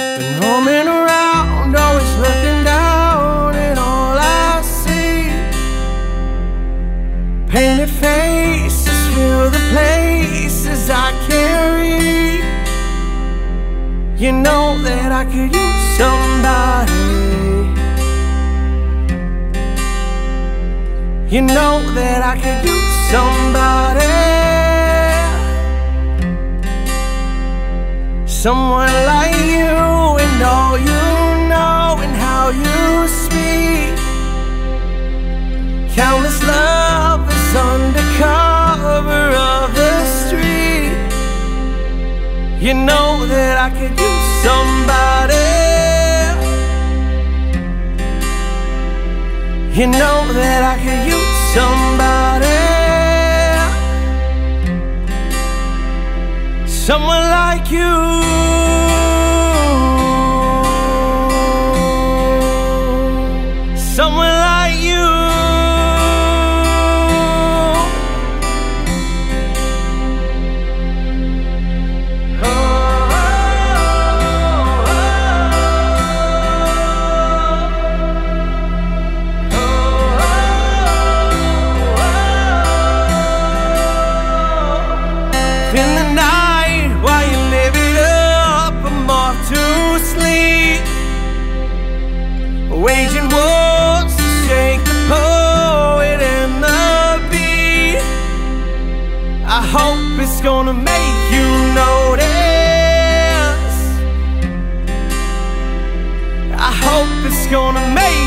Been roaming around, always looking down, and all I see painted faces fill the places I carry. You know that I could use somebody. You know that I could use somebody. Someone like you, and all you know, and how you speak. Countless lovers under cover of the street. You know that I could use somebody. You know that I could use somebody. Someone like you. Someone like you. In the night, while you live it up, I'm off to sleep, waging wars to shake the poet and the beat. I hope it's gonna make you notice. I hope it's gonna make